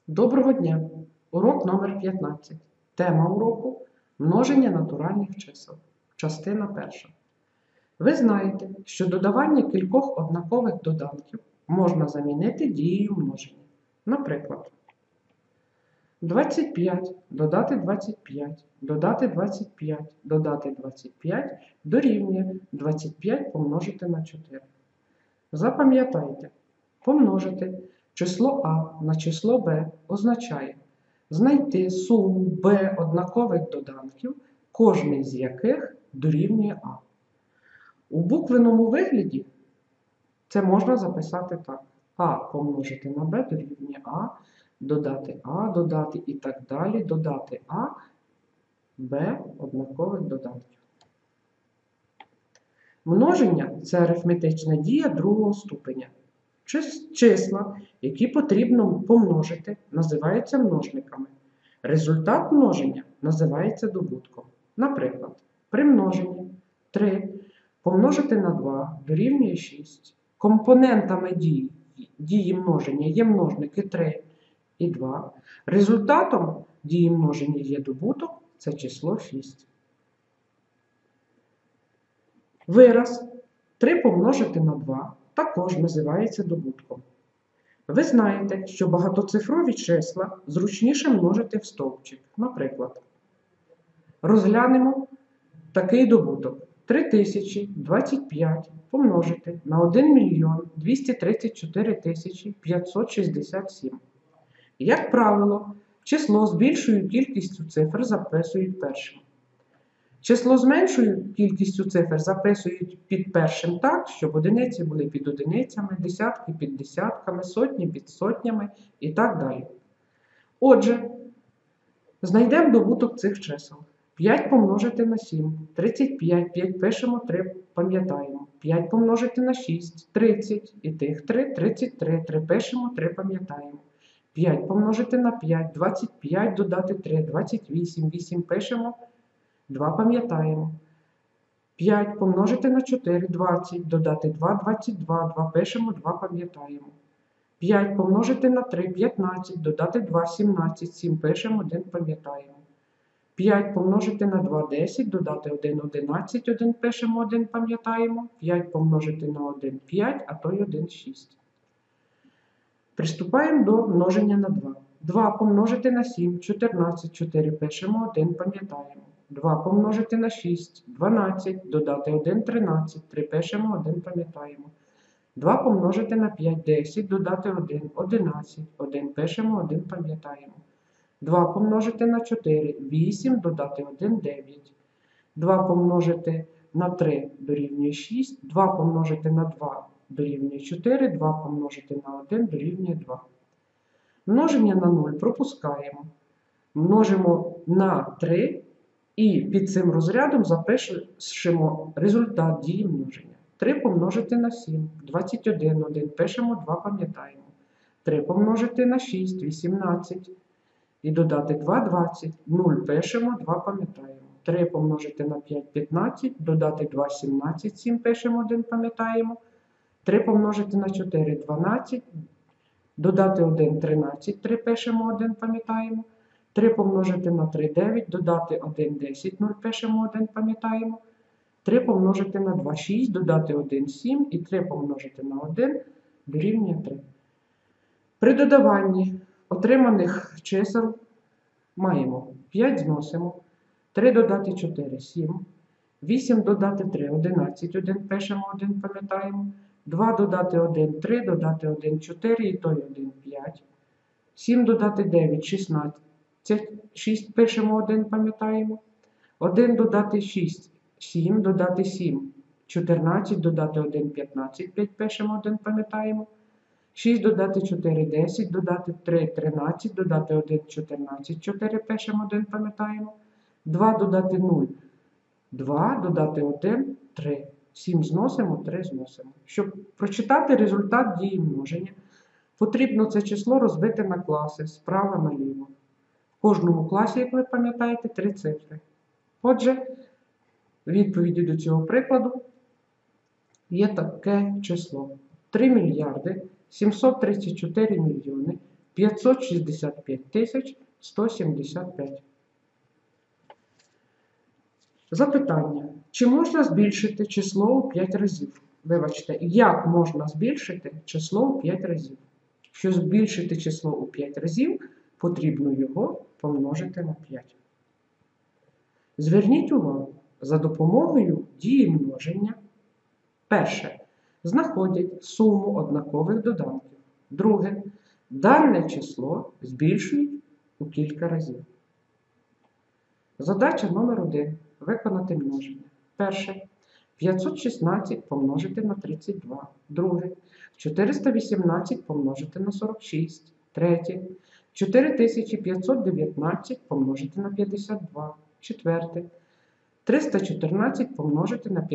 Доброго дня! Урок номер 15. Тема уроку – множення натуральних чисел. Частина перша. Ви знаєте, що додавання кількох однакових доданків можна замінити дією множення. Наприклад, 25 додати 25, додати 25, додати 25 дорівнює 25 помножити на 4. Запам'ятайте, помножити число А на число Б означає знайти суму Б однакових доданків, кожний з яких дорівнює А. У буквеному вигляді це можна записати так. А помножити на Б дорівнює А, додати і так далі, додати А, Б однакових доданків. Множення – це арифметична дія другого ступеня. Числа, які потрібно помножити, називаються множниками. Результат множення називається добутком. Наприклад, при множенні 3 помножити на 2 дорівнює 6. Компонентами дії множення є множники 3 і 2. Результатом дії множення є добуток, це число 6. Вираз 3 помножити на 2 також називається добутком. Ви знаєте, що багатоцифрові числа зручніше множити в стовпчик. Наприклад, розглянемо такий добуток. 3025 помножити на 1 мільйон 234 тисячі 567. Як правило, число з більшою кількістю цифр записують першим. Число з меншою кількістю цифр записують під першим так, щоб одиниці були під одиницями, десятки під десятками, сотні під сотнями і так далі. Отже, знайдемо добуток цих чисел. 5 помножити на 7, 35, 5 пишемо, 3 пам'ятаємо. 5 помножити на 6, 30, і тих 3, 33, 3 пишемо, 3 пам'ятаємо. 5 помножити на 5, 25, додати 3, 28, 8 пишемо, 2 пам'ятаємо. 5 помножити на 4, 20, додати 2, 22, 2 пишемо, 2 пам'ятаємо. 5 помножити на 3, 15, додати 2, 17, 7 пишемо, 1 пам'ятаємо. 5 помножити на 2, 10, додати 1, 11, 1 пишемо, 1 пам'ятаємо. 5 помножити на 1, 5, а то й 1, 6. Приступаємо до множення на 2. 2 помножити на 7, 14, 4 пишемо, 1 пам'ятаємо. 2 помножити на 6, 12, додати 1, 13, 3 пишемо, 1 пам'ятаємо. 2 помножити на 5, 10, додати 1, 11, 1 пишемо, 1 пам'ятаємо. 2 помножити на 4, 8, додати 1, 9. 2 помножити на 3 дорівнює 6, 2 помножити на 2 дорівнює 4, 2 помножити на 1 дорівнює 2. Множення на 0 пропускаємо. Множимо на 3 і під цим розрядом запишемо результат дії множення. 3 помножити на 7, 21, 1 пишемо, 2 пам'ятаємо. 3 помножити на 6, 18. І додати 2, 20, 0 пишемо, 2 пам'ятаємо. 3 помножити на 5, 15, додати 2, 17, 7 пишемо, 1 пам'ятаємо. 3 помножити на 4, 12, додати 1, 13, 3 пишемо, 1 пам'ятаємо. 3 помножити на 3, 9, додати 1, 10, 0 пишемо, 1 пам'ятаємо. 3 помножити на 2, 6, додати 1, 7 і 3 помножити на 1 дорівнює 3. При додаванні отриманих чисел маємо 5 зносимо, 3 додати 4, 7, 8 додати 3, 11, 1 пишемо, 1 пам'ятаємо, 2 додати 1, 3, додати 1, 4 і той 1, 5, 7 додати 9, 16, 6 пишемо, 1 пам'ятаємо, 1 додати 6, 7 додати 7, 14 додати 1, 15, 5 пишемо, 1 пам'ятаємо, 6 додати 4, 10, додати 3, 13, додати 1, 14, 4 пишемо, 1 пам'ятаємо, 2 додати 0, 2 додати 1, 3, 7 зносимо, 3 зносимо. Щоб прочитати результат дії множення, потрібно це число розбити на класи справа наліво. В кожному класі, як ви пам'ятаєте, 3 цифри. Отже, відповіді до цього прикладу є таке число. 3 мільярди 734 мільйони 565 175. Запитання. Чи можна збільшити число у 5 разів? Вибачте, як можна збільшити число у 5 разів? Щоб збільшити число у 5 разів, потрібно його помножити на 5. Зверніть увагу, за допомогою дії множення. Перше. Знаходять суму однакових доданків. Друге. Дане число збільшують у кілька разів. Задача номер 1. Виконати множення. Перше. 516 помножити на 32. Друге. 418 помножити на 46. Третє. 4519 помножити на 52. Четверте. 314 помножити на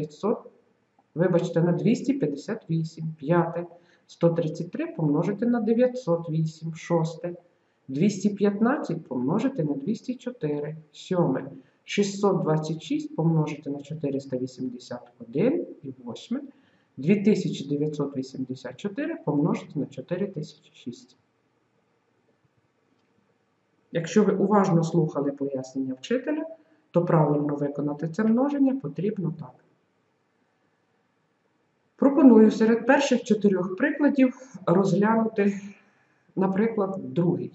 258. П'яте. 133 помножити на 908. Шосте. 215 помножити на 204. Сьоме. 626 помножити на 481 і восьме. 2984 помножити на 4006. Якщо ви уважно слухали пояснення вчителя, то правильно виконати це множення потрібно так. Пропоную серед перших 4 прикладів розглянути, наприклад, другий.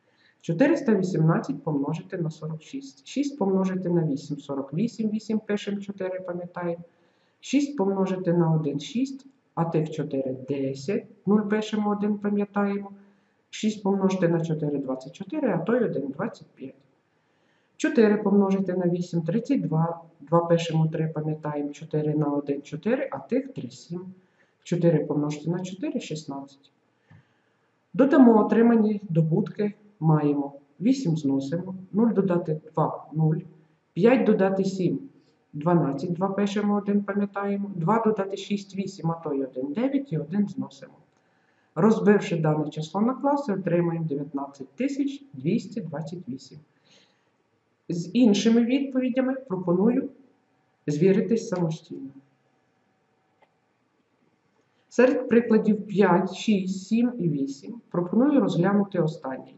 418 помножити на 46. 6 помножити на 8, 48, 8 пишемо, 4 пам'ятаємо. 6 помножити на 1, 6, а тих 4, 10, 0 пишемо, 1 пам'ятаємо. 6 помножити на 4, 24, а той 1, 25. 4 помножити на 8, 32, 2 пишемо, 3 пам'ятаємо, 4 на 1, 4, а тих 3, 7. 4 помножити на 4, 16. Додамо отримані добутки. Маємо 8 зносимо, 0 додати 2, 0, 5 додати 7, 12, 2 пишемо, 1 пам'ятаємо, 2 додати 6, 8, а то й 1, 9 і 1 зносимо. Розбивши дане число на класи, отримаємо 19228. З іншими відповідями пропоную звіритись самостійно. Серед прикладів 5, 6, 7 і 8 пропоную розглянути останній.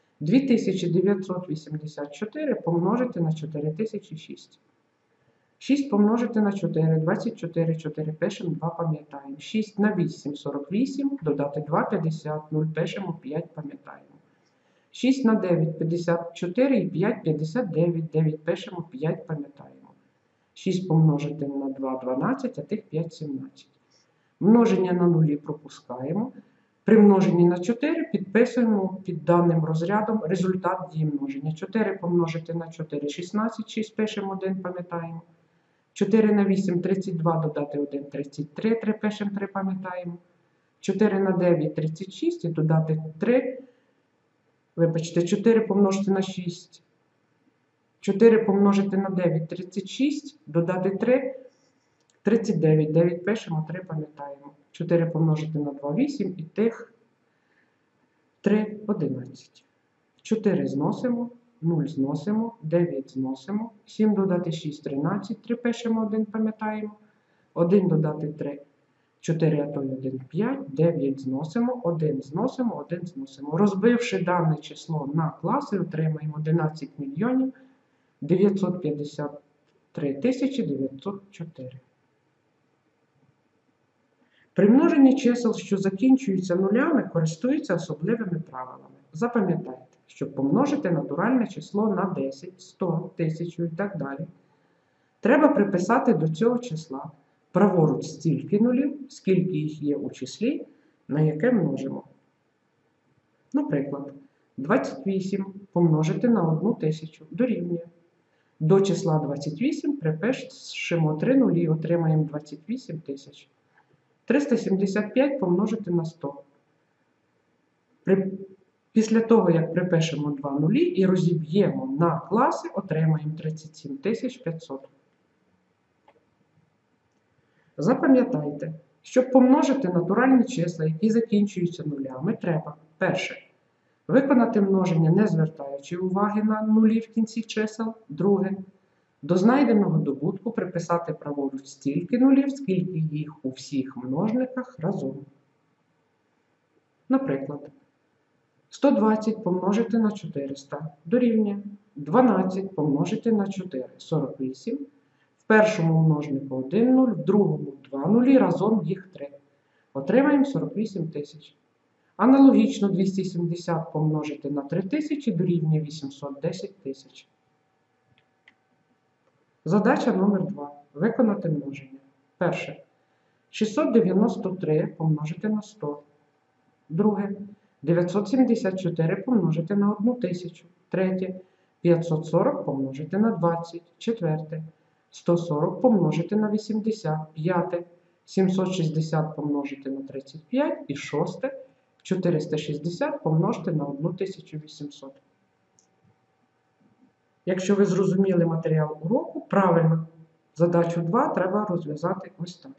2984 помножити на 4006. 6 помножити на 4, 24, 4 пишемо, 2 пам'ятаємо. 6 на 8, 48, додати 2, 50, 0 пишемо, 5 пам'ятаємо. 6 на 9, 54 і 5, 59, 9 пишемо, 5 пам'ятаємо. 6 помножити на 2, 12, а тих 5, 17. Множення на нулі пропускаємо. При множенні на 4 підписуємо під даним розрядом результат дії множення. 4 помножити на 4 – 16, 6 пишемо, 1 пам'ятаємо. 4 на 8 – 32, додати 1 – 33, 3 пишемо, 3 пам'ятаємо. 4 на 9 – 36 і додати 3, вибачте, 4 помножити на 6. 4 помножити на 9 – 36, додати 3 – 39, 9 пишемо, 3 пам'ятаємо. 4 помножити на 2 – 8 і тих 3 – 11. 4 зносимо, 0 зносимо, 9 зносимо, 7 додати 6 – 13, 3 пишемо, 1 пам'ятаємо. 1 додати 3 – 4, а то й 1 – 5, 9 зносимо, 1 зносимо, 1 зносимо. Розбивши дане число на класи, отримаємо 11 мільйонів 953 тисячі 904. При множенні чисел, що закінчуються нулями, користуються особливими правилами. Запам'ятайте, щоб помножити натуральне число на 10, 100, 1000 і так далі, треба приписати до цього числа праворуч стільки нулів, скільки їх є у числі, на яке множимо. Наприклад, 28 помножити на 1000 дорівнює. До числа 28 припишемо 3 нулі, отримаємо 28 тисяч. 375 помножити на 100. Після того, як припишемо 2 нулі і розіб'ємо на класи, отримаємо 37 500. Запам'ятайте, щоб помножити натуральні числа, які закінчуються нулями, треба, перше, виконати множення, не звертаючи уваги на нулі в кінці чисел. Друге, до знайденого добутку приписати праворуч стільки нулів, скільки їх у всіх множниках разом. Наприклад, 120 помножити на 400 дорівнює 12 помножити на 4 – 48. В першому множнику 1 0, в другому 2 нулі, разом їх 3. Отримаємо 48 тисяч. Аналогічно 270 помножити на 3000 дорівнює 810 тисяч. Задача номер 2. Виконати множення. Перше. 693 помножити на 100. Друге. 974 помножити на 1000. Третє. 540 помножити на 20. Четверте. 140 помножити на 80. П'яте. 760 помножити на 35. І шосте. 460 помножити на 1800. Якщо ви зрозуміли матеріал уроку, правильно, задачу 2 треба розв'язати ось так.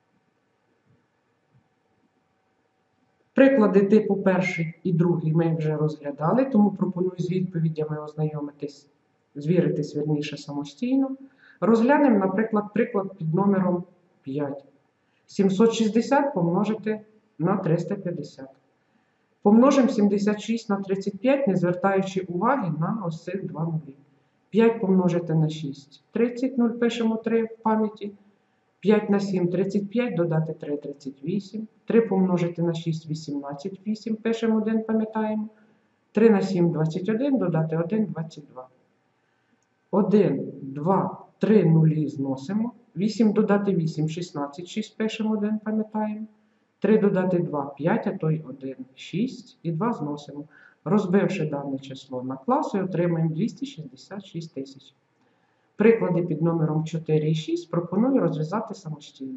Приклади типу перший і другий ми вже розглядали, тому пропоную з відповідями ознайомитись, звіритись, вірніше, самостійно. Розглянемо, наприклад, приклад під номером 5. 760 помножити на 350. Помножимо 76 на 35, не звертаючи уваги на ось цих два нулі. 5 помножити на 6 – 30, 0 пишемо 3 в пам'яті. 5 на 7 – 35, додати 3 – 38. 3 помножити на 6 – 18, 8 пишемо 1, пам'ятаємо. 3 на 7 – 21, додати 1 – 22. 1, 2, 3 нулі зносимо. 8 додати 8 – 16, 6 пишемо 1, пам'ятаємо. 3 додати 2 – 5, а то й 1 – 6, і 2 зносимо. Розбивши дане число на класи, отримаємо 266 тисяч. Приклади під номером 4 і 6 пропоную розв'язати самостійно.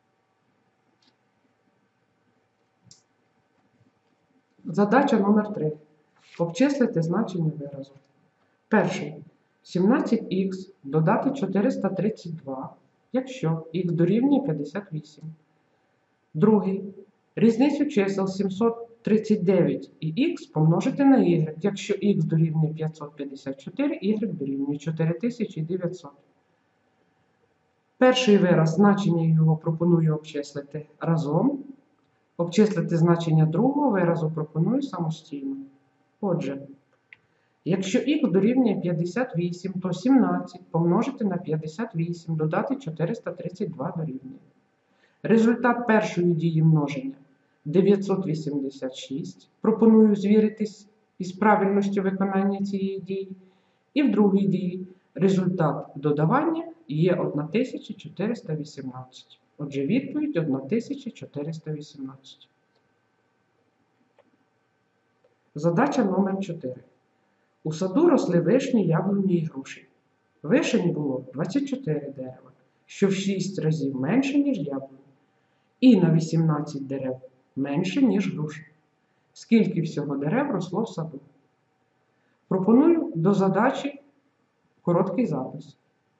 Задача номер 3. Обчислити значення виразу. Перший. 17х додати 432, якщо х дорівнює 58. Другий. Різницю чисел 739 і х помножити на y, якщо х дорівнює 554, y дорівнює 4900. Перший вираз, значення його пропоную обчислити разом. Обчислити значення другого виразу пропоную самостійно. Отже, якщо х дорівнює 58, то 17 помножити на 58, додати 432 дорівнює. Результат першої дії множення 986. Пропоную звіритись із правильністю виконання цієї дії. І в другій дії результат додавання є 1418. Отже, відповідь 1418. Задача номер 4. У саду росли вишні, яблуні і груші. Вишень було 24 дерева, що в 6 разів менше, ніж яблуні. І на 18 дерев менше, ніж груші. Скільки всього дерев росло в саду? Пропоную до задачі короткий запис.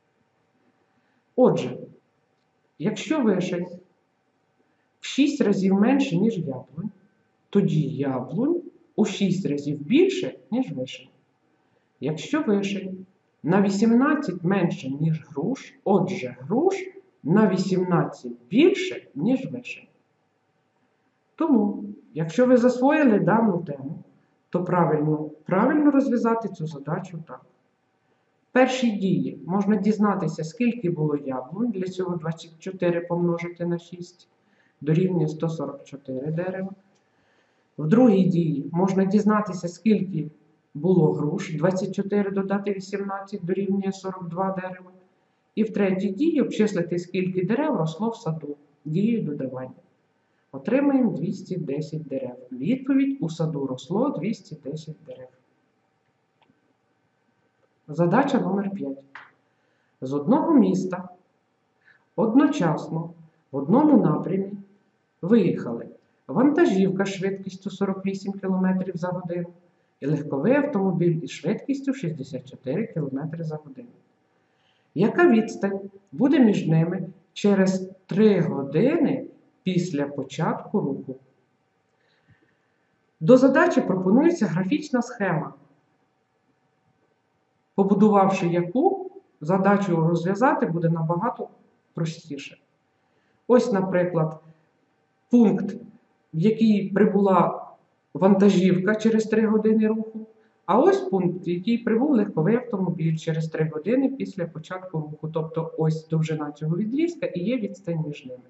Отже, якщо вишень в 6 разів менше, ніж яблунь, тоді яблунь у 6 разів більше, ніж вишень. Якщо вишень на 18 менше, ніж груш, отже, груш на 18 більше, ніж вишень. Тому, якщо ви засвоїли дану тему, то правильно розв'язати цю задачу так. В першій дії можна дізнатися, скільки було яблунь, для цього 24 помножити на 6, дорівнює 144 дерева. В другій дії можна дізнатися, скільки було груш, 24 додати 18 дорівнює 42 дерева. І в третій дії обчислити, скільки дерев росло в саду, дією додавання. Отримаємо 210 дерев. Відповідь: у саду росло 210 дерев. Задача номер 5. З одного міста одночасно в одному напрямі виїхали вантажівка з швидкістю 48 км за годину і легковий автомобіль із швидкістю 64 км за годину. Яка відстань буде між ними через 3 години після початку руху? До задачі пропонується графічна схема, побудувавши яку, задачу розв'язати буде набагато простіше. Ось, наприклад, пункт, в який прибула вантажівка через 3 години руху. А ось пункт, в який прибув легковий автомобіль через 3 години після початку руху. Тобто ось довжина цього відрізка і є відстань між ними.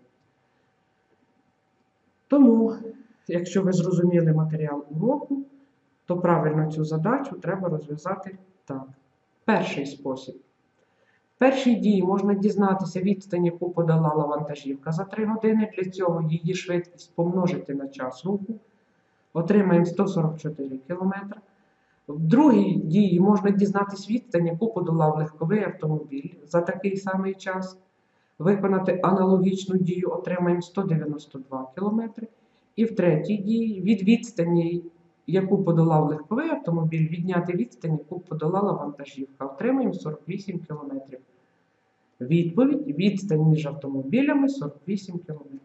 Тому, якщо ви зрозуміли матеріал уроку, то правильно цю задачу треба розв'язати так. Перший спосіб. В першій дії можна дізнатися відстань, яку подолала вантажівка за 3 години. Для цього її швидкість помножити на час руху. Отримаємо 144 км. В другій дії можна дізнатися відстань, яку подолав легковий автомобіль за такий самий час. Виконати аналогічну дію отримаємо 192 км. І в третій дії від відстані, яку подолав легковий автомобіль, відняти відстань, яку подолала вантажівка. Отримаємо 48 км. Відповідь: відстань між автомобілями 48 км.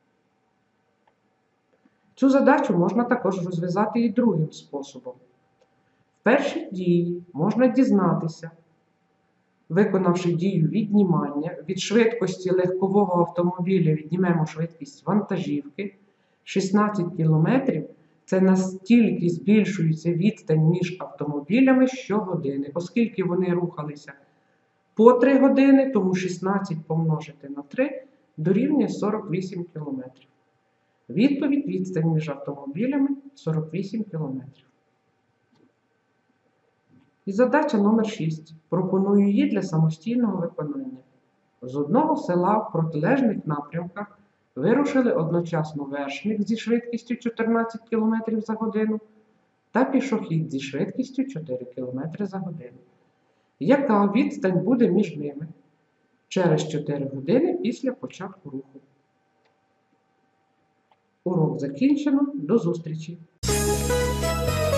Цю задачу можна також розв'язати і другим способом. В першій дії можна дізнатися, виконавши дію віднімання, від швидкості легкового автомобіля віднімемо швидкість вантажівки. 16 км – це настільки збільшується відстань між автомобілями щогодини. Оскільки вони рухалися по 3 години, тому 16 помножити на 3 дорівнює 48 км. Відповідь: відстань між автомобілями 48 км. І задача номер 6. Пропоную її для самостійного виконання. З одного села в протилежних напрямках вирушили одночасно вершник зі швидкістю 14 км за годину та пішохід зі швидкістю 4 км за годину. Яка відстань буде між ними через 4 години після початку руху? Урок закінчено. До зустрічі!